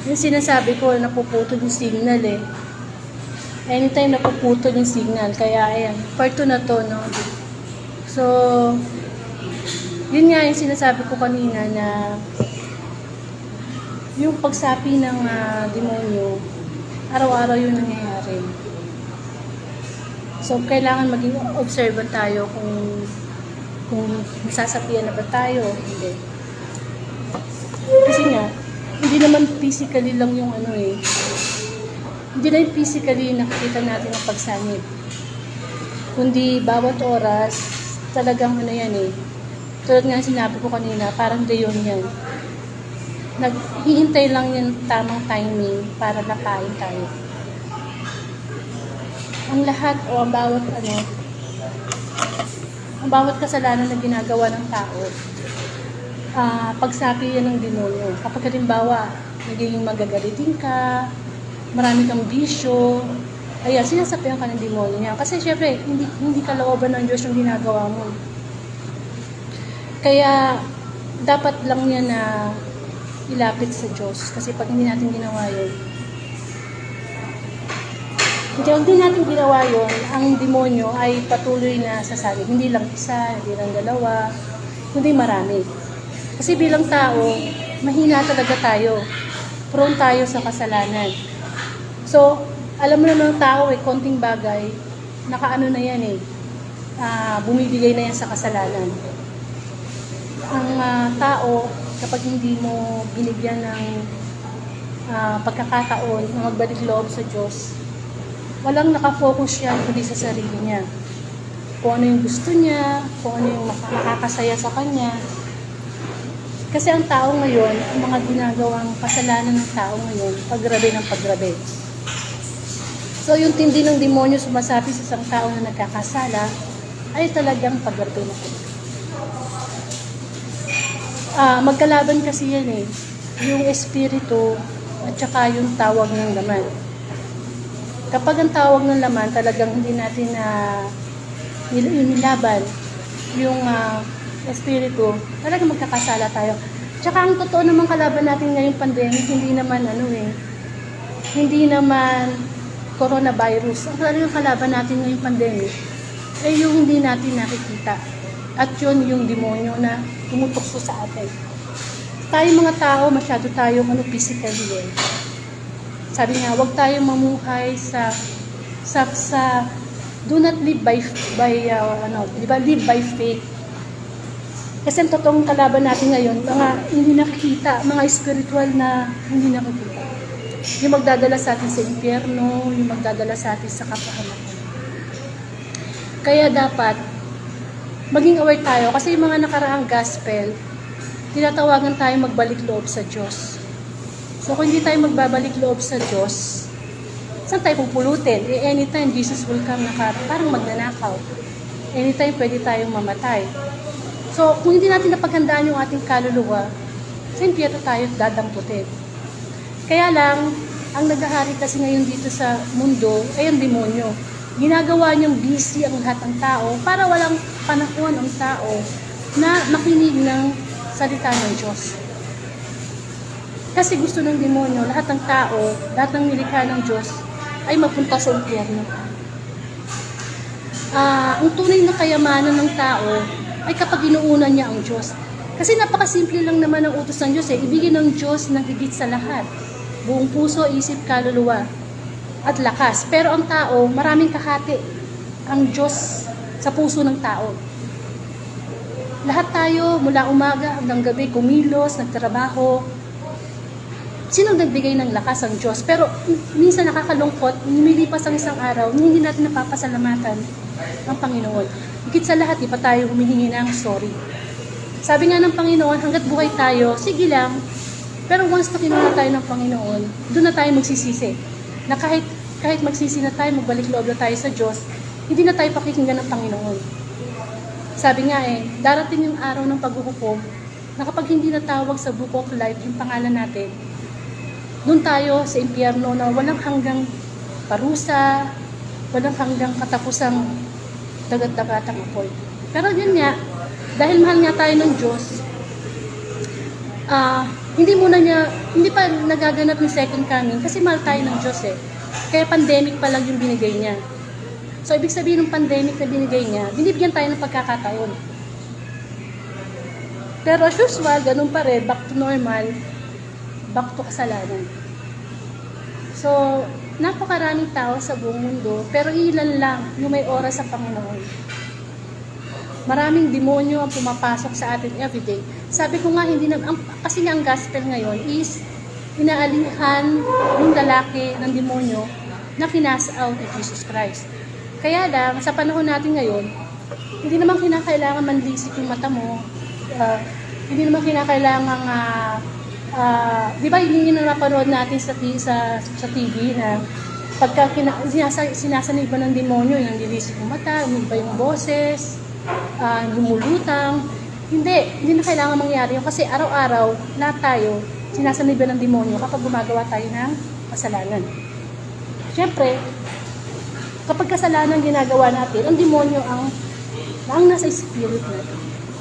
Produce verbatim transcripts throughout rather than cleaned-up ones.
Yung sinasabi ko, napuputol yung signal eh. Anytime napuputol yung signal. Kaya ayan, part two na to, no? So, yun nga yung sinasabi ko kanina na yung pagsapi ng uh, demonyo, araw-araw yung nangyayari. So, kailangan maging observant tayo kung kung masasapian na ba tayo. Hindi. Kasi nga, hindi naman physically lang yung ano eh. Hindi na yung physically nakikita natin ang pagsanib. Kundi bawat oras, talagang ano yan eh. Tulad nga sinabi ko kanina, parang dayon yan. Naghihintay lang yung tamang timing para lapain tayo. Ang lahat o ang bawat ano, ang bawat kasalanan na ginagawa ng tao, uh, pagsapi yan ng demonyo. Kapag halimbawa, nagiging magagalitin ka, marami kang bisyo, ayan, sinasapihan ka ng demonyo niya. Kasi syempre, hindi, hindi kalooban ng Diyos yung ginagawa mo. Kaya, dapat lang niya na ilapit sa Diyos. Kasi pag hindi natin ginawa yun, hindi, hindi natin ginawa yun, ang demonyo ay patuloy na sasabi. Hindi lang isa, hindi lang dalawa, kundi marami. Kasi bilang tao, mahina talaga tayo. Prone tayo sa kasalanan. So, alam mo naman ng tao eh, konting bagay, nakaano na yan eh, uh, bumibigay na yan sa kasalanan. Ang uh, tao, kapag hindi mo binigyan ng uh, pagkakataon na magbalik loob sa Diyos, walang nakafocus yan kundi sa sarili niya. Kung ano yung gusto niya, kung ano yung makakasaya sa kanya. Kasi ang tao ngayon, ang mga ginagawang kasalanan ng tao ngayon, paggrabe ng paggrabe. So yung tindi ng demonyo sumasapi sa isang tao na nagkakasala, ay talagang paggrabe na po. Uh, magkalaban kasi yan eh, yung espiritu at saka yung tawag ng laman. Kapag ang tawag ng laman, talagang hindi natin na uh, nilaban yung uh, espiritu, talagang magkakasala tayo. Tsaka ang totoo naman kalaban natin ngayong pandemic, hindi naman ano eh, hindi naman coronavirus. Ang talagang kalaban natin ngayong pandemic ay yung hindi natin nakikita. At yun yung demonyo na tumutukso sa atin. Tayo mga tao, masyado tayong ano, physically eh. Sabi nga, huwag tayong mamuhay sa sa, sa do not live by by uh, ano, di ba? Live by faith. Kasi ang totoong kalaban natin ngayon, mga hindi nakikita, mga spiritual na hindi nakikita. Yung magdadala sa atin sa impyerno, yung magdadala sa atin sa kapahamakan. Kaya dapat maging aware tayo kasi yung mga nakaraang gospel, tinatawagan tayo magbalik loob sa Diyos. So kung hindi tayo magbabalik loob sa Diyos, saan tayo pupulutin? Eh, anytime Jesus will come na parang magnanakaw. Anytime pwede tayong mamatay. So kung hindi natin napaghandaan yung ating kaluluwa, sa impyerno tayo dadamputin. Kaya lang, ang naghahari kasi ngayon dito sa mundo ay ang demonyo. Ginagawa niyang busy ang lahat ng tao para walang panahon ang tao na makinig ng salita ng Diyos. Kasi gusto ng demonyo, lahat ng tao, lahat ng nilikha ng Diyos ay mapunta sa impyerno. Uh, ang tunay na kayamanan ng tao ay kapag inuuna niya ang Diyos. Kasi napakasimple lang naman ang utos ng Diyos eh. Ibigin ng Diyos ng higit sa lahat. Buong puso, isip, kaluluwa at lakas. Pero ang tao, maraming kahati ang Diyos sa puso ng tao. Lahat tayo, mula umaga hanggang gabi, kumilos, nagtrabaho. Sino nagbigay ng lakas? Ang Diyos. Pero minsan nakakalungkot, lumilipas ang isang araw, hindi natin napapasalamatan ang Panginoon. Higit sa lahat, di pa tayo humihingi ng sorry. Sabi nga ng Panginoon, hanggat buhay tayo, sige lang. Pero once na kinuha tayo ng Panginoon, doon na tayo magsisisi. Na kahit, kahit magsisi na tayo, magbalik loob na tayo sa Diyos, hindi na tayo pakikinggan ng Panginoon. Sabi nga eh, darating yung araw ng paghuhukom, na kapag hindi natawag sa Book of Life yung pangalan natin, doon tayo sa impyerno na walang hanggang parusa, walang hanggang katapusang dagat-dagatang apoy. Pero yun nga, dahil mahal nga tayo ng Diyos, ah, uh, Hindi muna niya, hindi pa nagaganap yung second coming kasi mahal tayo ng Diyos eh. Kaya pandemic pa lang yung binigay niya. So, ibig sabihin ng pandemic na binigay niya, binibigyan tayo ng pagkakataon. Pero as usual, ganun pa rin, back to normal, back to kasalanan. So, napakaraming tao sa buong mundo, pero ilan lang yung may oras sa Panginoon. Maraming demonyo ang pumapasok sa atin everyday. Sabi ko nga, hindi na, ang, kasi nga ang gospel ngayon is inaalihan yung lalaki ng demonyo na kinas out ni Jesus Christ. Kaya lang, sa panahon natin ngayon, hindi naman kinakailangan manlisik yung mata mo. Uh, hindi naman kinakailangan, uh, uh, di ba yun yung napanood natin sa, sa, sa T V na pagka kina, sinasa, sinasanay ba ng demonyo, yung nilisik yung mata, umiba yung boses, uh, lumulutang. Hindi, hindi na kailangan mangyari yun kasi araw-araw, lahat tayo, sinasanay ba ng demonyo kapag gumagawa tayo ng kasalanan. Siyempre, kapag kasalanan ginagawa natin, ang demonyo ang, ang nasa spirit natin.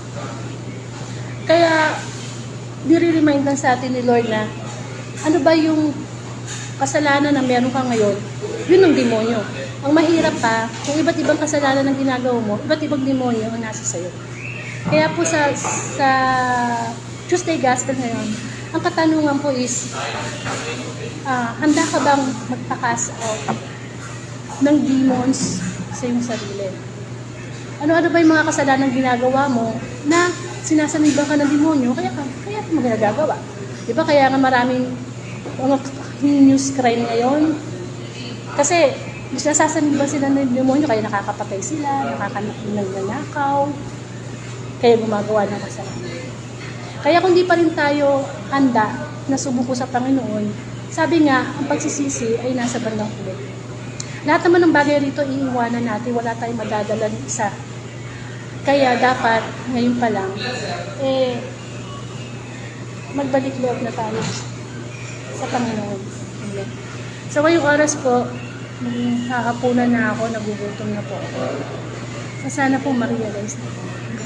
Kaya, nire-remind lang sa atin ni Lord na, ano ba yung kasalanan na meron ka ngayon, yun ang demonyo. Ang mahirap pa, kung iba't ibang kasalanan ang ginagawa mo, iba't ibang demonyo ang nasa sayo. Kaya po sa, sa Tuesday Gospel ngayon, ang katanungan po is, uh, handa ka bang magpakas out ng demons sa iyong sarili? Ano-ano ba yung mga kasalanan ginagawa mo na sinasaniban ka ng demonyo, kaya ka, kaya ka magagagawa. Diba? Kaya nga maraming mga news crime ngayon. Kasi, nasasaniban sila ng demonyo, kaya nakakapatay sila, nakakananakaw, kaya gumagawa ng kasalanan. Kaya kung di pa rin tayo handa na sumuko sa Panginoon, sabi nga, ang pagsisisi ay nasa bandang huli. Lahat naman ng bagay rito, iiwanan natin, wala tayong madadala ng isa. Kaya dapat, ngayon pa lang, eh, magbalik loob na tayo sa Panginoon. Amen. So, ngayong oras po, hahapunan na ako, nagugutom na po ako. So, sana po ma-realize na po.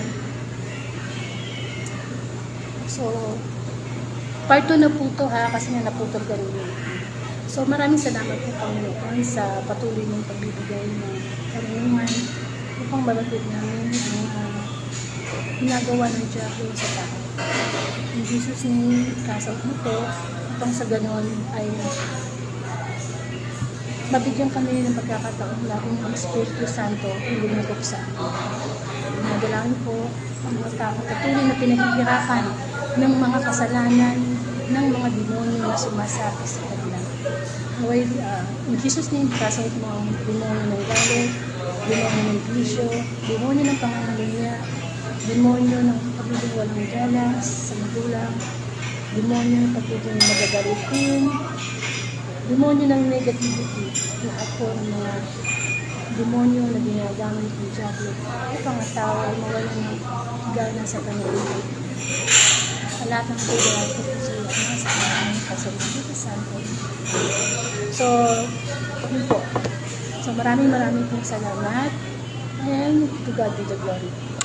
So, part two na po ito ha, kasi nga naputol kanina. So, maraming salamat po Panginoon sa patuloy mong pagbibigay ng karunungan upang malapit namin ang uh, ginagawa ng Diablo sa tao. In Jesus' name, kasal mo po upang sa ganon ay mabigyan kami ng pagkakataon laging ang Espiritu Santo ang lumagok sa amin. Nagalangin po ang mga tao patuloy na pinaghihirapan ng mga kasalanan ng mga demonyo na sumasabi sa kanila. Well, uh, in Jesus' name, kasawit mo ang demonyo ng galit, demonyo ng bisyo, demonyo ng pangangalunya, demonyo ng pagiging walang galas sa magulang, demonyo ng pagiging magagalitin, demonyo ng negativity, lahat po ng mga demonyo na ginagamit ng Diablo upang ang tao ay mawalan ng gana sa kanilang. Sa lahat ng pagkakataon ko po sa iyo, mga sa kanilang kasalukuyan sa Santo. So, yun po. So, maraming maraming pong salamat and to God be the glory.